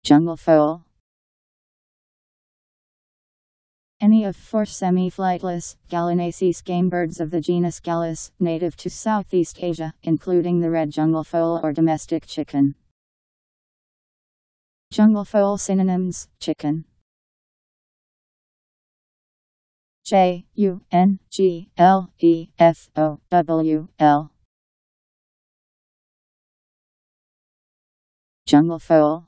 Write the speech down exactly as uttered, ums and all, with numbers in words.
Junglefowl. Any of four semiflightless, gallinaceous game birds of the genus Gallus, native to Southeast Asia, including the red junglefowl or domestic chicken. Junglefowl synonyms: chicken. J U N G L E F O W L. Junglefowl.